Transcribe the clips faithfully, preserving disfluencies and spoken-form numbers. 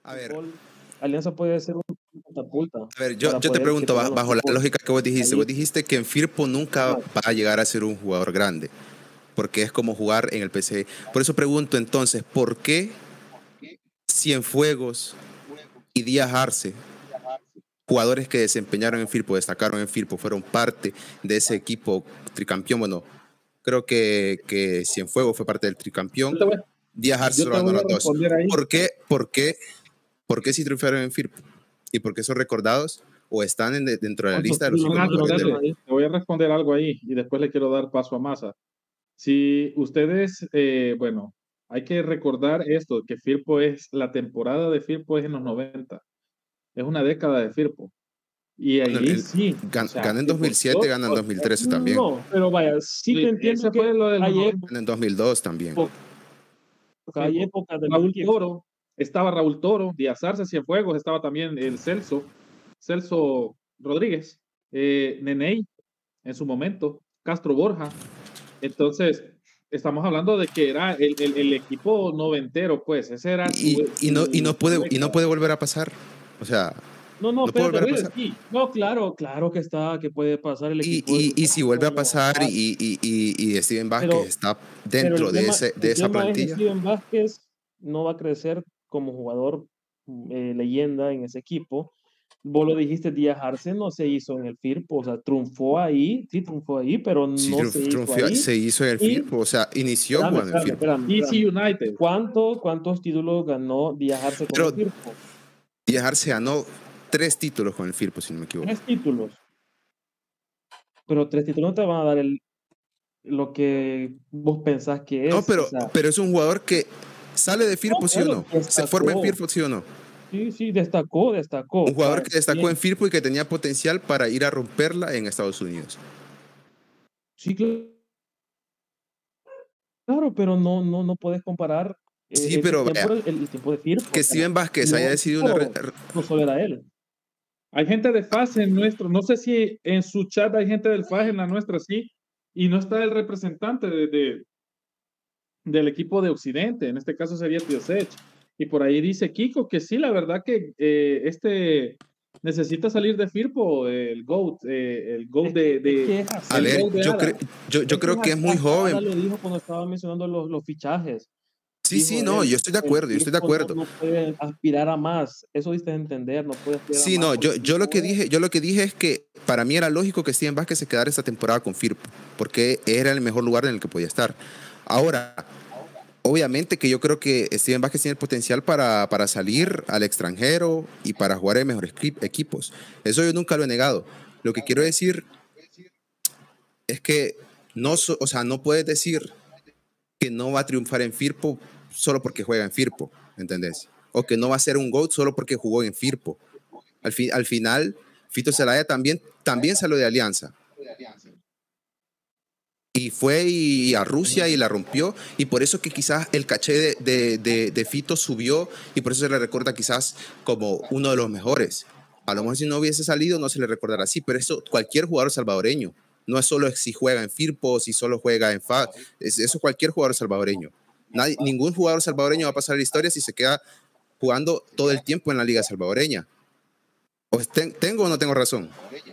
A ver, fútbol, Alianza puede ser una catapulta a ver, yo, para yo te poder pregunto, que ba- tengan los bajo la equipos lógica que vos dijiste, ahí. vos dijiste que en Firpo nunca Ajá. va a llegar a ser un jugador grande, porque es como jugar en el P S G. Por eso pregunto entonces, ¿por qué Cienfuegos y Díaz Arce, jugadores que desempeñaron en Firpo, destacaron en Firpo, fueron parte de ese equipo tricampeón? Bueno, creo que, que Cienfuegos fue parte del tricampeón, Yo te voy, Díaz Arce yo solo te ganó voy a las dos. responder ahí. ¿Por qué, por qué, por qué sí triunfaron en Firpo? ¿Y por qué son recordados o están en- dentro de la ¿Cuántos lista de los cinco títulos Leonardo, mejores del ganaron espérate, ahí? te voy a responder algo ahí y después le quiero dar paso a Massa. Si ustedes, eh, bueno, hay que recordar esto, que Firpo es, la temporada de Firpo es en los noventa, es una década de Firpo. Y Bueno, ahí el- sí, o gan- sea, Gana en Firpo, dos mil siete, yo, gana en o- dos mil trece también. No, pero vaya, sí te sí, entiendo ese que fue lo de los hay noventa. Gana en dos mil dos también. épocas, hay Firpo. épocas del Raúl equipo. Toro, estaba Raúl Toro, Díaz Arce, Cienfuegos, estaba también el Celso, Celso Rodríguez, eh, Neney en su momento, Castro Borja. Entonces, estamos hablando de que era el, el, el equipo noventero, pues, ese era su, Y, y no, y, no su, puede, su y no década. puede volver a pasar. O sea, No, no, no puede espérate, volver a William, pasar. sí. No, claro, claro que está, que puede pasar el Y, equipo de y, su y si vuelve a no, pasar ah, y, y, y, y Steven Vázquez pero, está pero dentro el de, tema, ese, de el esa tema es que plantilla, Steven Vázquez no va a crecer como jugador eh, leyenda en ese equipo. Vos lo dijiste, Díaz Arce no se hizo en el Firpo, o sea, triunfó ahí, sí triunfó ahí, pero sí no se triunf- hizo triunfió- ahí. se hizo en el Y, Firpo, o sea, inició espérame, jugando en espérame, Firpo. espérame, E C espérame. United. ¿Cuánto, ¿Cuántos títulos ganó Díaz Arce con Pero el Firpo? Díaz se ganó tres títulos con el Firpo, si no me equivoco. Tres títulos. Pero tres títulos no te van a dar el, lo que vos pensás que No, es. O pero, sea, pero es un jugador que sale de Firpo, no, ¿sí o claro, no? Se forma en destacó. Firpo, ¿sí o no? Sí, sí, destacó, destacó. Un jugador Vaya, que destacó bien. en Firpo y que tenía potencial para ir a romperla en Estados Unidos. Sí, claro, pero no, no, no puedes comparar eh, Sí, ese pero tiempo, vaya, el, el tiempo de Firpo. que O sea, Steven Vázquez haya no, el decidido una... re- equipo no solo era él. Hay gente de F A S en nuestro, no sé si en su chat hay gente del F A S, en la nuestra sí, y no está el representante de, de- del equipo de Occidente, en este caso sería Tío Sech. Y por ahí dice Kiko que sí, la verdad que eh, este necesita salir de Firpo, el GOAT, eh, el GOAT Es de, que, es de- que es A el así. ver, GOAT de yo, Ada. cre- yo, yo Es que creo que es muy hasta joven. Ada lo dijo cuando estaba mencionando los, los fichajes. Sí, sí, Dijo no, él, yo estoy de el acuerdo, yo estoy de Firpo no, acuerdo. no puede aspirar a más. Eso diste a entender, no puede aspirar a Sí, más. no, yo, porque yo lo que no, dije, yo lo que dije es que para mí era lógico que Steven Vázquez se quedara esta temporada con Firpo, porque era el mejor lugar en el que podía estar. Ahora, obviamente que yo creo que Steven Vázquez tiene el potencial para, para salir al extranjero y para jugar en mejores equi- equipos. Eso yo nunca lo he negado. Lo que quiero decir es que no, so- o sea, no puedes decir que no va a triunfar en Firpo solo porque juega en Firpo, ¿entendés? O que no va a ser un GOAT solo porque jugó en Firpo. Al, fi- al final, Fito Zelaya también, también salió de Alianza. Y fue y a Rusia y la rompió. Y por eso que quizás el caché de, de, de, de Fito subió y por eso se le recuerda quizás como uno de los mejores. A lo mejor si no hubiese salido no se le recordará así, pero eso cualquier jugador salvadoreño. No es solo si juega en Firpo, si solo juega en F A, es, eso cualquier jugador salvadoreño. Nadie, ningún jugador salvadoreño va a pasar la historia si se queda jugando todo el tiempo en la liga salvadoreña. ¿O ten, ¿Tengo o no tengo razón?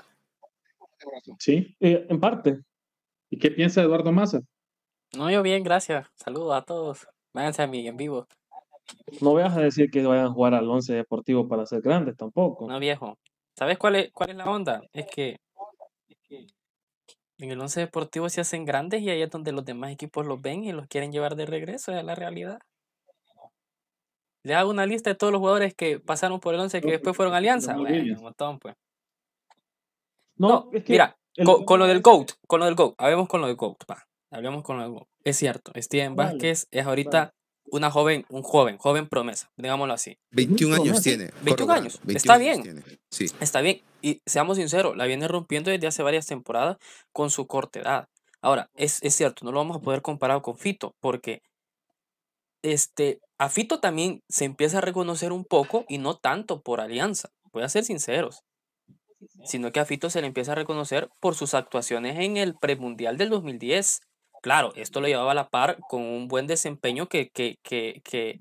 Sí. eh, en parte. ¿Y qué piensa Eduardo Massa? No, yo bien, gracias. Saludos a todos. Váyanse a mi en vivo. No vayas a decir que vayan a jugar al once deportivo para ser grandes tampoco. No, viejo. ¿Sabes cuál es, cuál es la onda? Es que en el once deportivo se hacen grandes y ahí es donde los demás equipos los ven y los quieren llevar de regreso, es la realidad. Le hago una lista de todos los jugadores que pasaron por el once que después fueron a Alianza. Jamal Bueno, Williams. un montón, pues. No, No, es que mira, el con, con lo tema del es- GOAT, con lo del GOAT, hablemos con lo del GOAT, va. Hablemos con lo del GOAT. Es cierto, Steven Dale, Vázquez es ahorita una joven, un joven, joven promesa, digámoslo así. veintiún años promesa. tiene. veintiún corroborando, años, veintiún está años bien. tiene, sí. Está bien, y seamos sinceros, la viene rompiendo desde hace varias temporadas con su corta edad. Ahora, es, es cierto, no lo vamos a poder comparar con Fito, porque este, a Fito también se empieza a reconocer un poco y no tanto por Alianza, voy a ser sinceros, sino que a Fito se le empieza a reconocer por sus actuaciones en el premundial del dos mil diez. Claro, esto lo llevaba a la par con un buen desempeño que, que, que, que,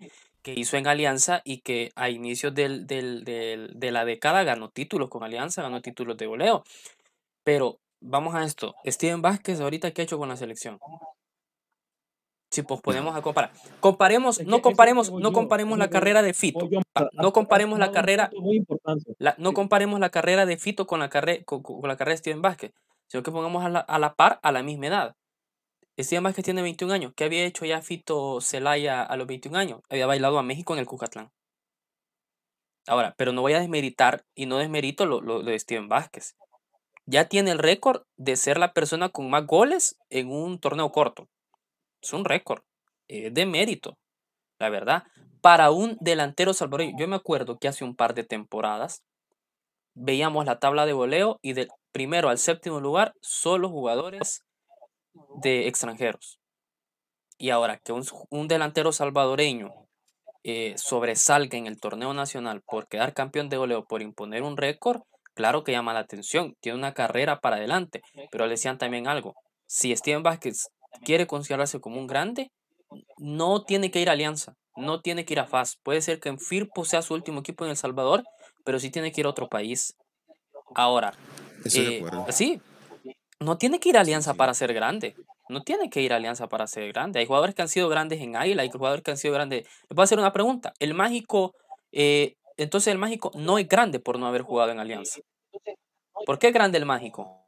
que hizo en Alianza y que a inicios del, del- del- de la década ganó títulos con Alianza, ganó títulos de goleo. Pero vamos a esto, Steven Vázquez ahorita qué ha hecho con la selección. Si pues ponemos Nada. a comparar, comparemos, Es que no eso es lo que comparemos, voy no yo. comparemos Es la lo que carrera de voy Fito, yo. va, Has- no has comparemos la tomado un carrera, punto muy importante. la- no Sí. comparemos la carrera de Fito con la carrera con, con la carrera de Steven Vázquez, sino que pongamos a la, a la par a la misma edad. Steven Vázquez tiene veintiún años. ¿Qué había hecho ya Fito Celaya a los veintiún años? Había bailado a México en el Cucatlán. Ahora, pero no voy a desmeritar y no desmerito lo, lo- lo de Steven Vázquez. Ya tiene el récord de ser la persona con más goles en un torneo corto. Es un récord. Es de mérito, la verdad. Para un delantero salvadoreño, yo me acuerdo que hace un par de temporadas veíamos la tabla de goleo y del primero al séptimo lugar solo jugadores de extranjeros. Y ahora que un, un delantero salvadoreño eh, sobresalga en el torneo nacional por quedar campeón de goleo, por imponer un récord, claro que llama la atención, tiene una carrera para adelante, pero le decían también algo, si Steven Vázquez quiere considerarse como un grande, no tiene que ir a Alianza, no tiene que ir a F A S, puede ser que en Firpo sea su último equipo en El Salvador, pero sí tiene que ir a otro país. Ahora, Estoy de eh, acuerdo. sí, no tiene que ir a Sí, Alianza sí. para ser grande. No tiene que ir a Alianza para ser grande. Hay jugadores que han sido grandes en Águila, hay jugadores que han sido grandes. Les voy a hacer una pregunta. El Mágico, eh, entonces el Mágico no es grande por no haber jugado en Alianza. ¿Por qué es grande el Mágico?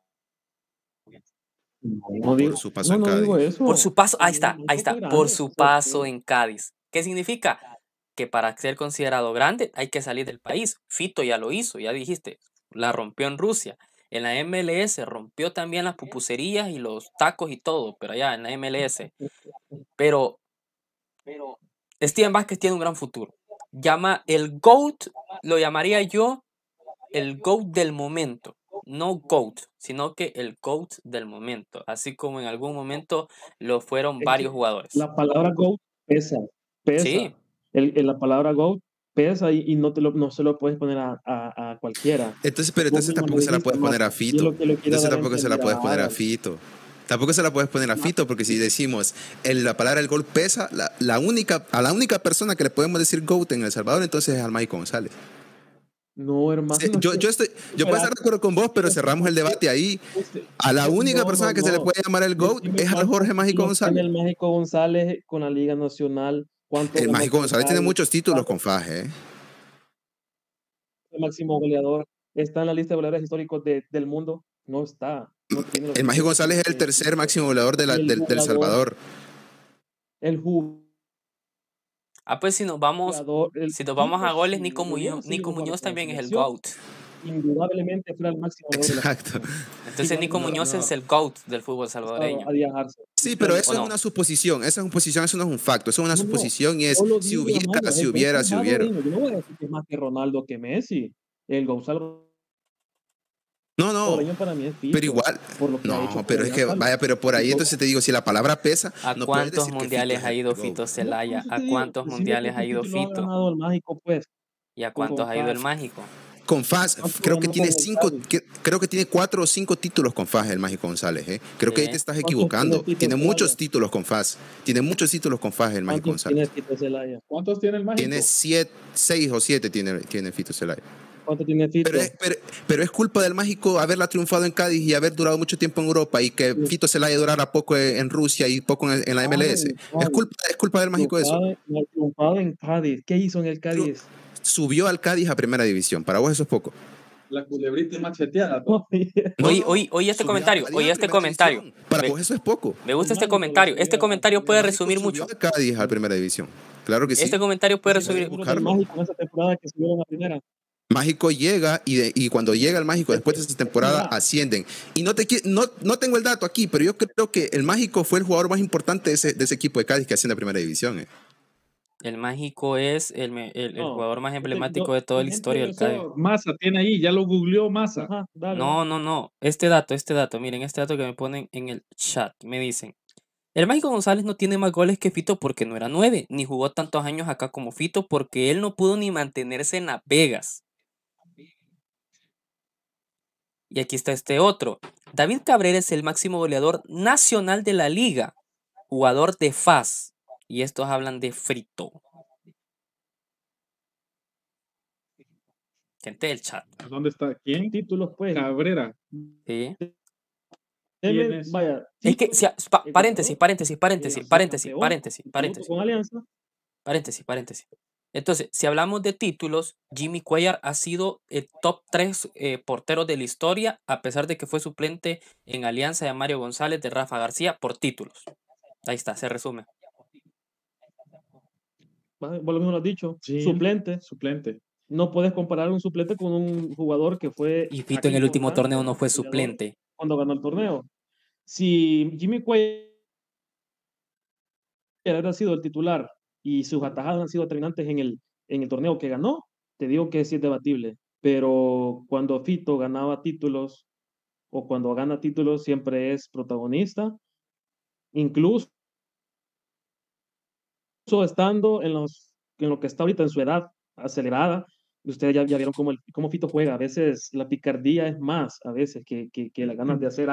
No digo, Por su paso no, en no digo Cádiz. eso. Por su paso, ahí El está, ahí Mágico está, fue por grande. su O sea, paso fue- en Cádiz. ¿Qué significa? Que para ser considerado grande hay que salir del país. Fito ya lo hizo, ya dijiste, la rompió en Rusia. En la M L S rompió también las pupuserías y los tacos y todo, pero allá en la M L S. Pero Steven Vázquez tiene un gran futuro. Llama el GOAT, lo llamaría yo el GOAT del momento. No GOAT, sino que el GOAT del momento. Así como en algún momento lo fueron es varios que jugadores. la palabra GOAT pesa, pesa. Sí, El, el- la palabra GOAT pesa y, y no, te lo, no se lo puedes poner a, a- a cualquiera. Entonces, pero Vos entonces mismo lo tampoco se la dijiste, puedes poner a Mata, y es Fito. lo que lo quiere Entonces dar a tampoco se la entender puedes a poner a Adal. Fito. Tampoco se la puedes poner a Fito, porque si decimos el- la palabra el gol pesa, la, la única, a la única persona que le podemos decir GOAT en El Salvador, entonces es al Mágico González. No, hermano. Sí, yo, yo, estoy, yo puedo estar de acuerdo con vos, pero cerramos el debate ahí. A la única No, persona no, que se le no. puede llamar el GOAT Decime es al cuántos Jorge Mágico títulos tiene González. el Mágico González con la Liga Nacional. ¿Cuánto El ganó Mágico con González tiene Cádiz? muchos títulos ¿Cuánto con Faje. ¿eh? es el máximo goleador? ¿Está en la lista de goleadores históricos de- del mundo? No está. No tiene los El Mágico títulos que González es el tiene tercer Fito. máximo goleador de la- Y el del, del jugador, Salvador. el jugador, ah, pues si nos vamos, el si nos vamos a goles, Nico imposible. Hubiera Muñoz, seguido Nico jugando Muñoz con la también es el selección, GOAT. indudablemente fuera el máximo goleador de la Exacto. selección. Entonces Nico Igual Muñoz No. es el GOAT del fútbol pasado salvadoreño. a viajarse. Sí, pero eso ¿O es no? una suposición, esa es una suposición, eso no es un facto, eso es una No, no, suposición y es yo lo si digo, hubiera, hermano, si el gol hubiera, si hubiera. salvadoreño. Yo no voy a decir que es más que Ronaldo que Messi. El gol No, no, salvadoreño para mí es Fito. pero igual, Por lo que ha hecho no, con pero es que, Alianza. vaya, pero por ahí entonces te digo, si la palabra pesa, ¿A no puedes cuántos decir que Fito mundiales es ha el ido GOAT. Fito No, por Celaya? eso ¿A te digo, cuántos decime mundiales ha cuántos ido títulos ha Fito? ganado el Mágico, pues. ¿Y a con cuántos ha ido el Faz. Mágico? Con Faz, ¿Cuántos creo que ganó tiene con el cinco, Cádiz? que- creo que tiene cuatro o cinco títulos con Faz el Mágico González, ¿eh? Creo que ahí Sí. te estás ¿Cuántos equivocando. tiene Fito Tiene Celaya? muchos títulos con Faz. Tiene muchos títulos con Faz el Mágico ¿Cuántos tiene González. Fito Celaya? ¿Cuántos tiene el Mágico? Tiene siete, seis o siete tiene, tiene Fito Celaya. ¿Cuánto tiene Fito? Pero es, pero, pero es culpa del Mágico haberla triunfado en Cádiz y haber durado mucho tiempo en Europa y que Fito Celaya durara poco en Rusia y poco en, en la M L S. Ay, Es culpa, es culpa del Mágico eso. triunfado, no, triunfado en Cádiz. ¿Qué hizo en el Cádiz? Subió al Cádiz a primera división. Para vos eso es poco. La culebrita macheteada. ¿no? Oye, No, Oye, no, oye, oye este subió al comentario, Cádiz oye a este primera comentario. división. Para Me, vos eso es poco. me gusta el este Mágico lo comentario. Este subió a- comentario el puede El Mágico resumir subió mucho. a Cádiz a primera división. Claro que sí. Este comentario puede Sí, los resumir. títulos del buscarlo. Mágico en esa temporada que subieron a primera. Mágico llega y, de- y cuando llega el Mágico después de esa temporada Ya. ascienden. Y no, te, qui- no, no tengo el dato aquí, pero yo creo que el Mágico fue el jugador más importante de ese, de ese equipo de Cádiz que asciende a primera división. ¿eh? El Mágico es el, me- el- el No, jugador más yo te- emblemático yo- de toda la gente- historia del Cádiz. Eso, Massa tiene ahí, ya lo googleó Massa. Ajá, dale. No, no, no. Este dato, este dato. Miren, este dato que me ponen en el chat. Me dicen. El Mágico González no tiene más goles que Fito porque no era nueve, ni jugó tantos años acá como Fito porque él no pudo ni mantenerse en Las Vegas. Y aquí está este otro. David Cabrera es el máximo goleador nacional de la liga, jugador de F A S. Y estos hablan de Frito. Gente del chat. ¿Dónde está? ¿Quién? Títulos, pues. Cabrera. Sí. Deme, ¿Quién es? vaya. Es que, títulos, si a- pa- el paréntesis, ganador, paréntesis, eh, paréntesis, ha sido paréntesis, campeón paréntesis, absoluto paréntesis, con Alianza. paréntesis, paréntesis. Entonces, si hablamos de títulos, Jimmy Cuellar ha sido el top tres eh, porteros de la historia, a pesar de que fue suplente en Alianza de Mario González, de Rafa García, por títulos. Ahí está, se resume. Va, Vos lo mismo lo has dicho. Sí. Suplente. Suplente. No puedes comparar un suplente con un jugador que fue. Y Fito en el último constante, torneo no fue goleador, suplente. cuando ganó el torneo. Si Jimmy Cuellar hubiera sido el titular y sus atajadas han sido determinantes en el, en el torneo que ganó, te digo que sí es debatible. Pero cuando Fito ganaba títulos o cuando gana títulos siempre es protagonista, incluso estando en, los, en lo que está ahorita en su edad acelerada. Ustedes ya, ya vieron cómo, el, cómo Fito juega. A veces la picardía es más, a veces, que, que, que las ganas de hacer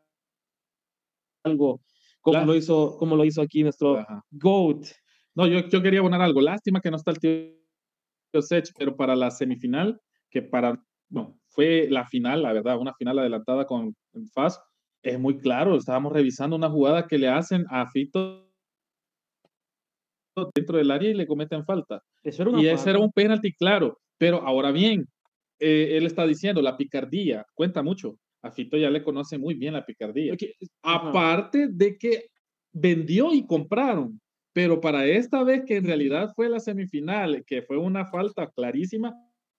algo, como, La- lo, hizo, como lo hizo aquí nuestro Ajá. GOAT. No, yo, yo quería abonar algo. Lástima que no está el tío Sech, pero para la semifinal, que para, no, fue la final, la verdad, una final adelantada con F A S, es muy claro. Estábamos revisando una jugada que le hacen a Fito dentro del área y le cometen falta. Eso era una Y ese falta. era un penalti claro. Pero ahora bien, eh, él está diciendo, la picardía cuenta mucho. A Fito ya le conoce muy bien la picardía. Porque- ajá. Aparte de que vendió y compraron, pero para esta vez que en realidad fue la semifinal, que fue una falta clarísima,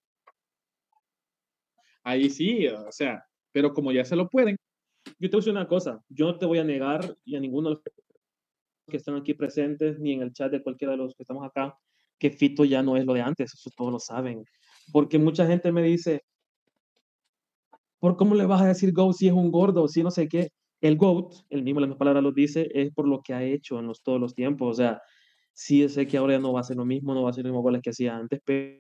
ahí sí, o sea, pero como ya se lo pueden. Yo te voy a decir una cosa, yo no te voy a negar, y a ninguno de los que están aquí presentes, ni en el chat de cualquiera de los que estamos acá, que Fito ya no es lo de antes, eso todos lo saben. Porque mucha gente me dice, ¿por cómo le vas a decir GOAT si es un gordo, si no sé qué? El GOAT, el mismo, la misma palabra lo dice, es por lo que ha hecho en los, todos los tiempos. O sea, sí sé que ahora ya no va a ser lo mismo, no va a ser los mismos goles que hacía antes, pero,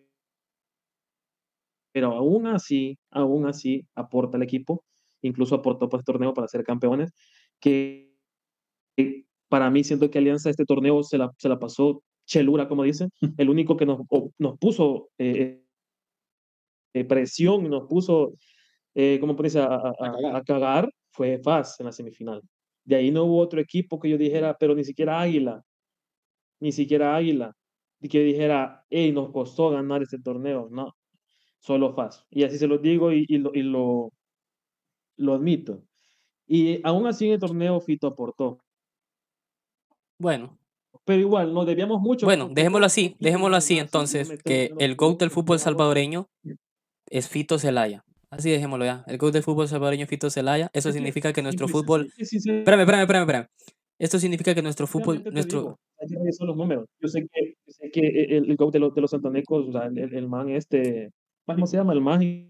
pero aún así, aún así aporta al equipo, incluso aportó para este torneo para ser campeones, que, que para mí siento que Alianza este torneo se la, se la pasó chelura, como dicen, el único que nos, o- nos puso eh, eh, presión y nos puso, eh, ¿cómo ponerse? A, a- a- a cagar fue F A S en la semifinal. De ahí no hubo otro equipo que yo dijera, pero ni siquiera Águila, ni siquiera Águila, y que dijera, hey, nos costó ganar este torneo. No, solo F A S. Y así se lo digo y, y lo, y lo, lo admito. Y aún así en el torneo Fito aportó. Bueno, Pero igual, nos debíamos mucho. bueno, porque dejémoslo no- así, no dejémoslo quisimos así más, entonces, no metemos que menos el GOAT del puntos, fútbol no, salvadoreño es Fito Celaya. Así dejémoslo ya. El GOAT del fútbol salvadoreño es Fito Celaya. Eso Es que significa que nuestro simple y fútbol... sencillo- sí, sí, Espérame, espérame, espérame, espérame. Esto significa que nuestro fútbol... Sinceramente te nuestro digo, hay que revisar los números. Yo sé que, yo sé que el, el GOAT de los, de los santanecos, o sea, el, el man este, ¿cómo se llama? El mágico,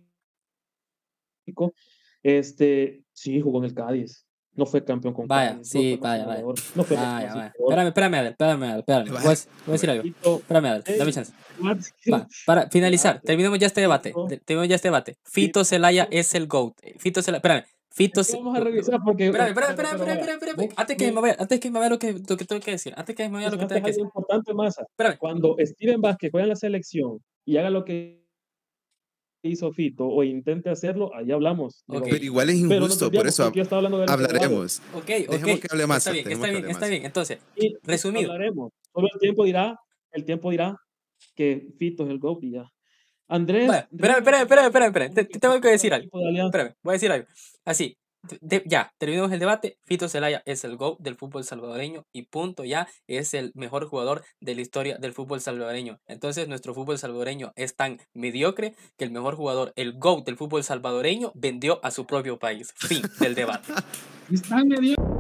este, sí, jugó en el Cádiz. No fue campeón con Vaya, Cádiz. sí, no fue vaya, máximo vaya. goleador, no fue Vaya, máximo vaya. asistidor. Espérame, espérame, Adel, espérame, Adel, espérame. Voy a, dec- voy a decir algo. Fito, Espérame, Adel, ey, dame chance. Mati, Va, para finalizar, Mati, terminemos ya este debate. Fito, de- Terminemos ya este debate. Fito Celaya es el GOAT. Fito Celaya, espérame. Fito es que Ce- vamos a revisar porque, Espérame, espérame, pero, espérame, pero espérame, vaya, espérame, espérame. vos Antes que me me vaya, antes que me vaya lo que, lo que tengo que decir. Antes que me vaya lo que mencionaste tengo que algo decir. importante, Massa. Espérame. Cuando Steven Vázquez juega en la selección y haga lo que hizo Fito o intente hacerlo, ahí hablamos. de Ok. GOAT. Pero igual es Pero nos injusto, por desviamos eso porque ya está hablando del entrenador. hablaremos. Ok, Dejemos ok. que hable más. Está bien, está bien, está bien. Entonces, Y resumido. hablaremos. Solo el tiempo dirá, el tiempo dirá que Fito es el GOAT y ya. Andrés. Vaya, espérame, espérame, espérame, espérame, espérame. Te, te tengo que decir algo. Equipo de Alianza. Espérame, voy a decir algo. Así, de- ya, terminamos el debate. Fito Celaya es el GOAT del fútbol salvadoreño y punto, ya es el mejor jugador de la historia del fútbol salvadoreño. Entonces, nuestro fútbol salvadoreño es tan mediocre que el mejor jugador, el GOAT del fútbol salvadoreño, vendió a su propio país. Fin del debate. Están medio